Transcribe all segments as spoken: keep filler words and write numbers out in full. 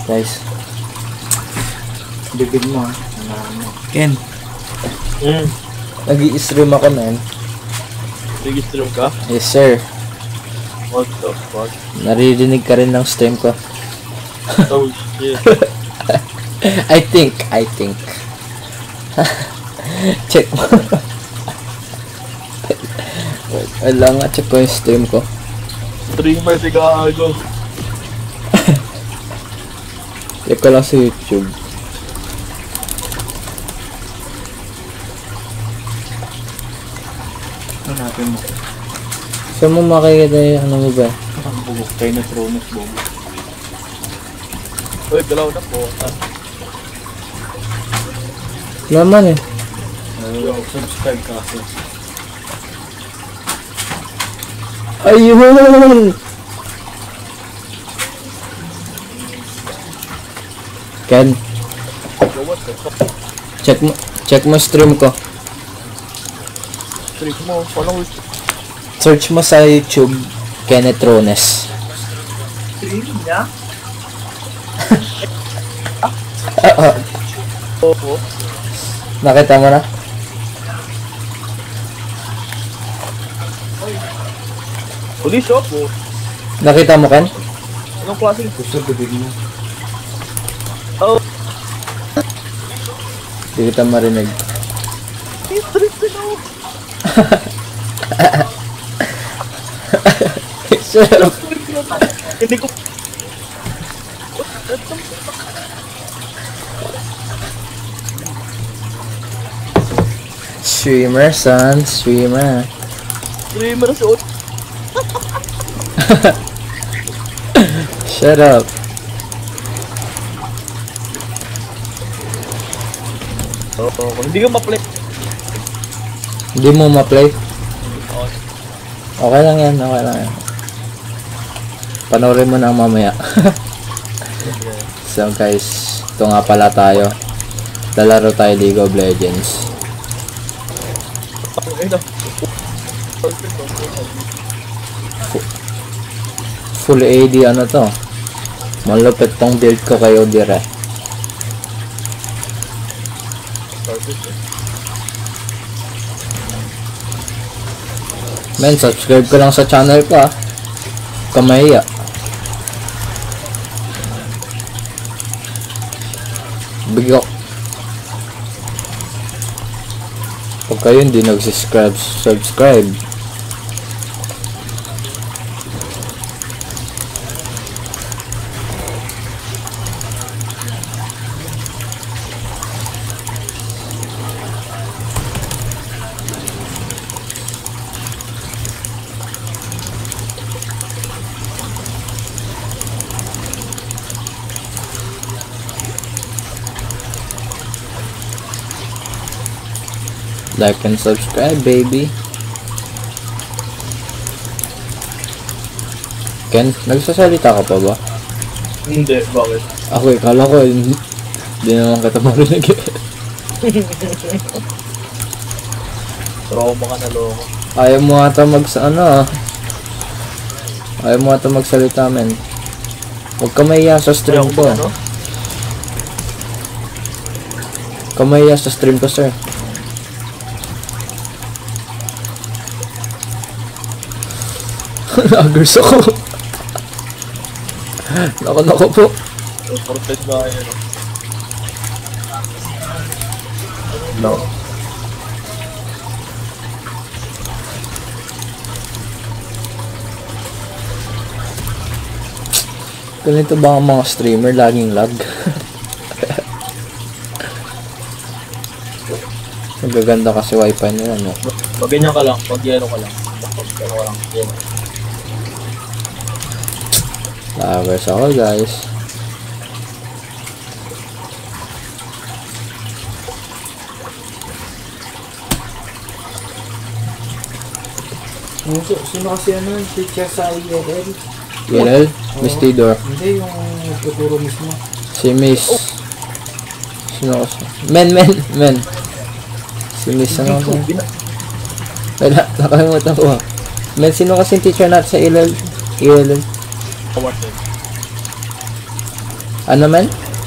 Guys. Bibig mo ha. Ken. Mm. Nag-i-stream ako man. Nag-i-stream ka? Yes sir. What the fuck? Naririnig ka rin ng stream ko. Oh shit. I think, I think. Check mo. Wala nga, check ko yung stream ko. Streamer si Gago. Check ko lang sa YouTube. Ano natin mo? Saan mo makikita yung ano mo ba? Ang bugok tayo na Tronos bobo. Uy, galaw na po. Laman eh. Uh, subscribe ka kasi. Ayun! Ken, What the fuck? check mo, check mo stream ko. Stream mo, paano ko Search mo sa YouTube, Kenneth Rones. stream niya? Oo. Nakita mo na? Police shop po. Nakita mo, Ken? Anong klaseng Gusto bibig mo. Oh, Hindi kita marinig. stream din ako. Sarap. Hindi ko... Streamer, son. Streamer. Streamer si Ot. Shut up. Oo, kung hindi ka ma-play. Hindi mo ma-play? Oo. Okay lang yan, okay lang yan. Panoorin mo na mamaya. So guys, ito nga pala tayo. Lalaro tayo League of Legends. Ay na. Full A D ano to? Malupit tong build ko kayo dire. Men, subscribe ko lang sa channel ko ah. Kamaya. Bigyo. Pag kayo hindi nag-subscribe, subscribe. Like and subscribe, baby. Ken, nagsasalita ka pa ba? Hindi, bakit? Ako, ikala ko, hindi naman kita marinig eh. Trauma ka na loko. Ayaw mo ata mag ano ah. Ayaw mo ata magsalita, men. Huwag ka mahiya sa stream ko. Ano? Huwag ka mahiya sa stream ko, sir. Nagers ako. Nako nako po. Protect ba kayo, no? No. Ganito ba ang mga streamer laging lag? Nagaganda kasi wifi nila, no? Pag ganyan ka lang, pag yelo ka lang. Pag yelo ka lang, yelo. Lovers ako, guys. Sino kasi ano yung teacher sa I L L? I L L? Miss Tidor. Hindi, yung nagtuturo mismo. Si Miss. Sino kasi? Men, men, men. Si Miss ano kasi? Wala, nakalimutan ko. Men, sino kasi yung teacher natin sa I L L? I L L? Kawasin. Ano man?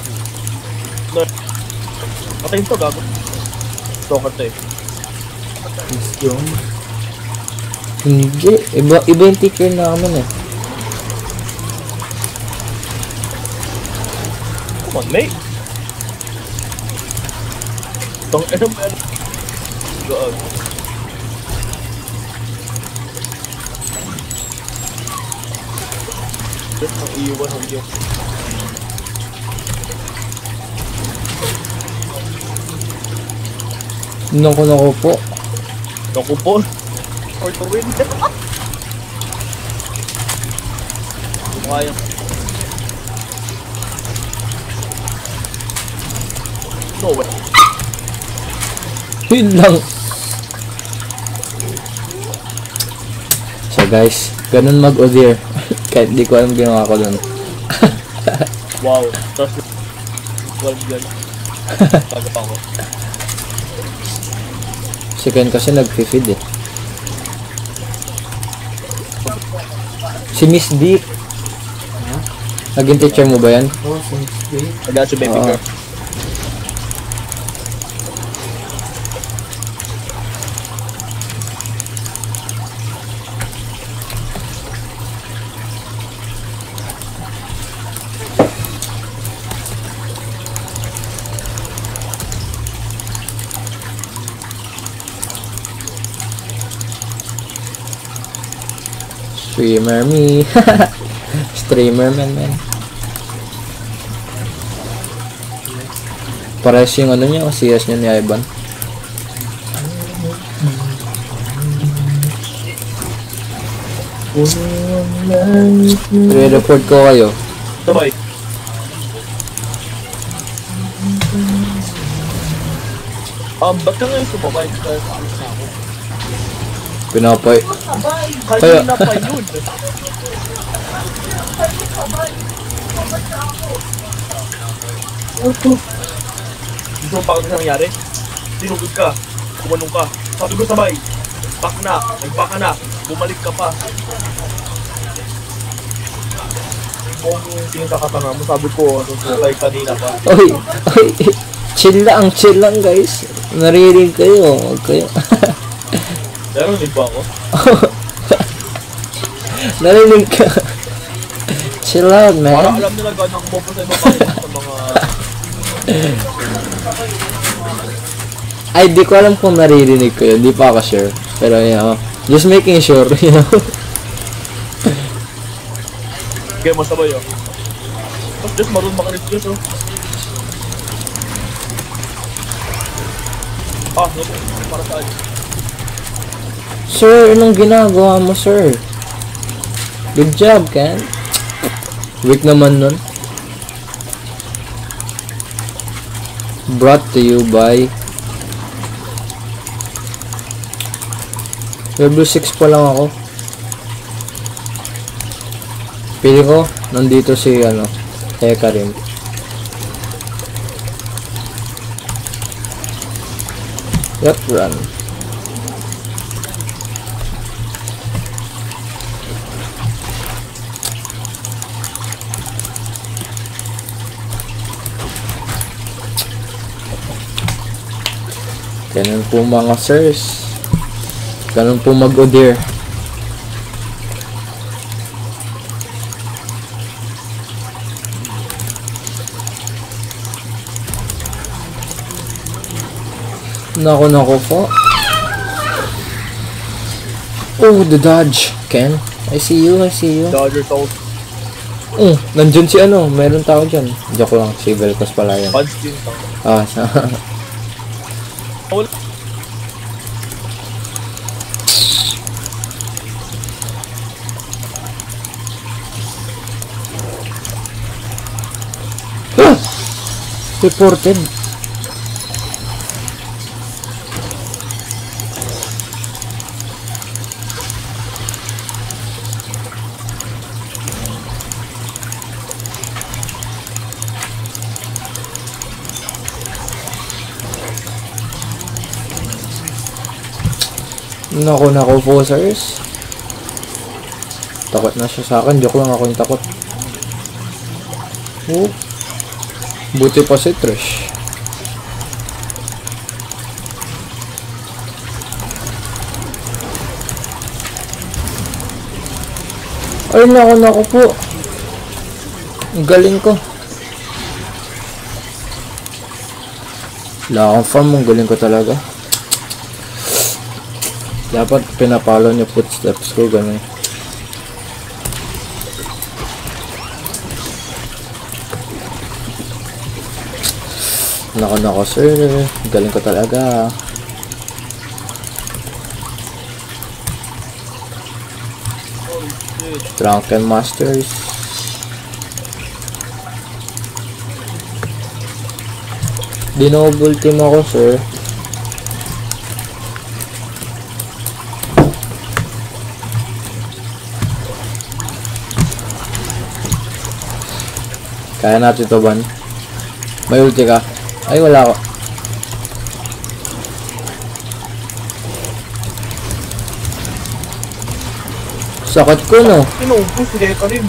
Patayin to, gago. Stalker to eh. Miss John. Hindi. Iba, iba yung ticker namin eh. Come on, mate. Tong ano ba yan? Gaag. Just ang iiwan ng Diyos. Naku naku po. Naku po. Or to win. Mukha yan. No way. Yun lang. So guys, ganun mag-Udyr. Kahit di ko alam ginawa ko dun. Wow. Tapos twelve yan. Bago pa ako. Si Ken kasi nag-feed eh. Si Miss D. Naging teacher mo ba yan? Oh, since day. I got you, baby Oo. girl. Streamer me. Streamer man man. Pares yung ano niya, C S niya ni Ivan. Re-report ko kayo. Sabay. Um, ba't ka ngayon sumabay? Kasi alis na ako. Pinapay. Kanina pa yun. Gusto mo pa kasi nangyari? Sinugod ka. Kumanong ka. Sabi ko sabay. Back na. Nag-back ka na. Bumalik ka pa. Kung tingin ka katanga mo, sabi ko, ano, sumabay kanina pa. Oy, oy. Chill lang, chill lang guys. Naririnig kayo. Huwag kayo. Narinig ba ako? Narinig ka. Chill out, Para man. alam nila gano'n ako po sa iba pa sa mga... Ay, di ko alam kung naririnig kayo. Di pa ako sure. Pero, you know, just making sure, you know. Kaya masabay oh. Mas just marunong makinig Diyos oh. Ah, no, para saan? Sir, anong ginagawa mo, sir? Good job, Ken. Weak naman nun. Brought to you by... Level six pa lang ako. Pili ko, nandito si, ano, Hekarim. Yep, run. Ganun po mga sirs. Ganun po mag-Udyr. Nako nako po. Oh, the dodge. Ken, I see you, I see you. Dodger toast. Oh, nandun si ano, meron tao dyan. Joke lang, si Velcos pala yan. Punch din to. Ah, sa... Wala. Reported. Nako nako po sirs. Takot na siya sa akin. Joke lang, ako yung takot. Oh. Buti pa si Trish. Ay, naku, naku po. Ang galing ko. Wala akong farm, ang galing ko talaga. Dapat pinapalo niyo footsteps ko, ganun. Nako, nako, sir. Ang galing ko talaga. Drunken Masters. Dinoble team ako, sir. Kaya natin to, Ban. May ulti ka? Ay, wala ko. Sakit ko, no? Inubos, hindi ka rin.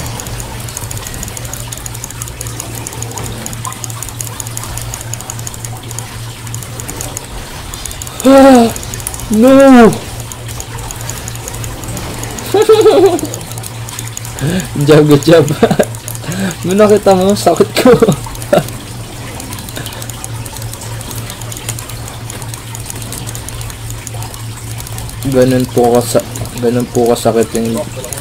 Ah, no! Good job, good job. May nakita mo, sakit ko. Ganun po ka sa ganun po kasakit yung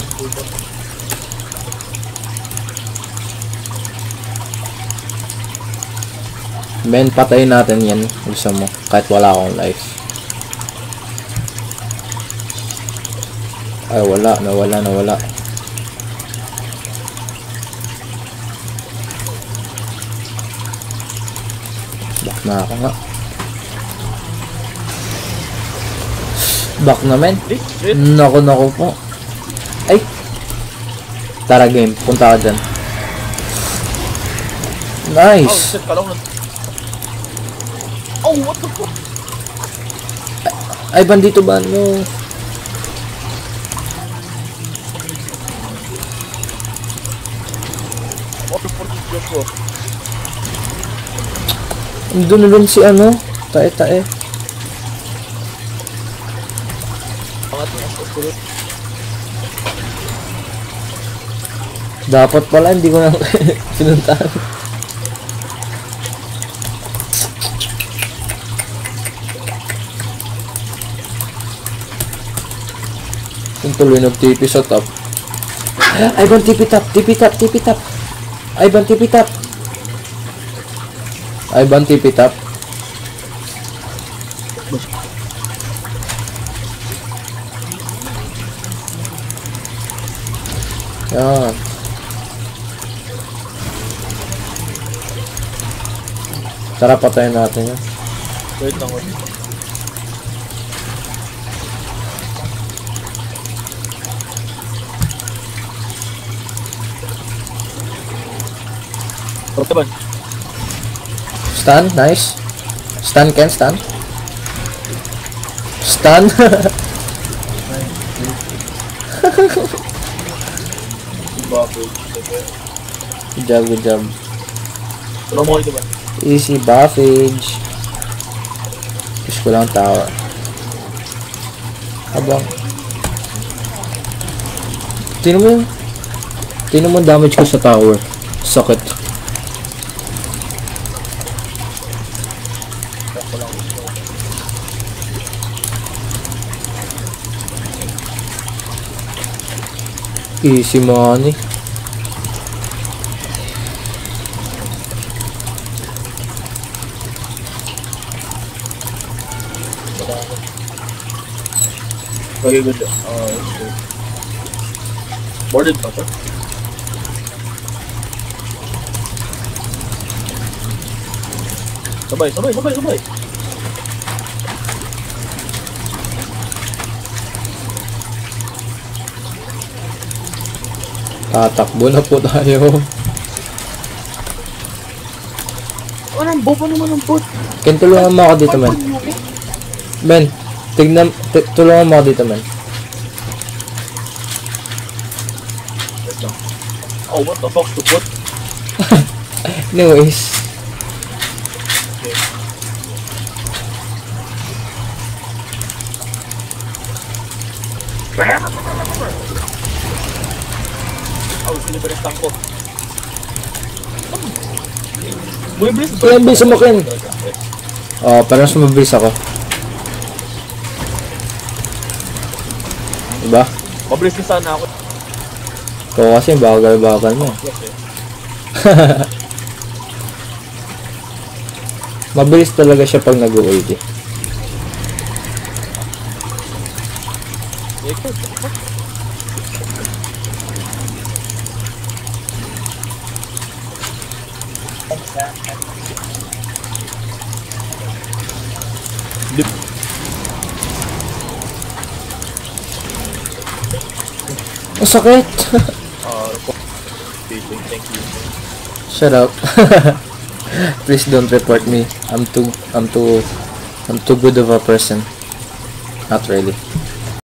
men, patayin natin yan. Gusto mo, kahit wala akong life. Ay, wala, nawala, nawala. Back na ako nga. Back na, men. Nako, nako po. Ay. Tara, game. Punta ka dyan. Nice. Oh, what the fuck? Ay, bandito ba? No. Doon na si ano? Tae-tae. Dapat pala, hindi ko na pinuntahan. Yung tuloy nag-T P sa top. Ay, bang T P top, T P top, T P top. Ay, bang T P top. Ay, bang T P top. Yan. Tara, patayin natin yan. Wait lang, wait. Pagtaban. Stun, nice. Stun, Ken, stun. Stun. Good job, good job. Tulong mo ito ba? Easy buffage. Push ko lang tower. Habang tingnan mo yung tingnan mo damage ko sa tower. Sakit. Easy money. Okay, good. Uh, okay. Boarded pa to? Sabay, sabay, sabay, sabay! Tatakbo na po tayo. Ano ang bobo naman ang bot? Ken, tulungan mo ako dito, man. Ben, tignan, tulungan mo ako dito, man. Oh, what the fuck to put? Anyways. Oh, siniberes lang ko. Bumibilis ba? Kaya bilis mo, Ken. Oh, parang sumabilis ako. Diba? Mabilis na sana ako. Ikaw kasi bagal-bagal mo. Yes, eh. Mabilis talaga siya pag nag-U A D. Ang sakit! Uh, thank you. Shut up. Please don't report me. I'm too I'm too I'm too good of a person. Not really.